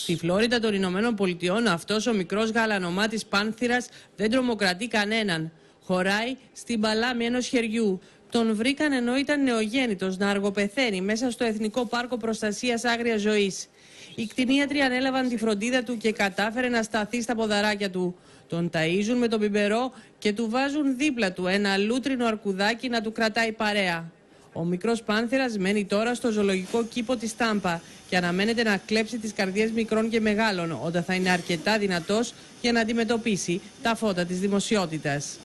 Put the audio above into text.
Στη Φλόριντα των Ηνωμένων Πολιτειών, αυτός ο μικρός γαλανομάτης πάνθηρας δεν τρομοκρατεί κανέναν. Χωράει στην παλάμη ενός χεριού. Τον βρήκαν ενώ ήταν νεογέννητος να αργοπεθαίνει μέσα στο Εθνικό Πάρκο Προστασίας Άγριας Ζωής. Οι κτηνίατροι ανέλαβαν τη φροντίδα του και κατάφερε να σταθεί στα ποδαράκια του. Τον ταΐζουν με τον πιπερό και του βάζουν δίπλα του ένα λούτρινο αρκουδάκι να του κρατάει παρέα. Ο μικρός πάνθηρας μένει τώρα στο ζωολογικό κήπο της Τάμπα και αναμένεται να κλέψει τις καρδιές μικρών και μεγάλων όταν θα είναι αρκετά δυνατός για να αντιμετωπίσει τα φώτα της δημοσιότητας.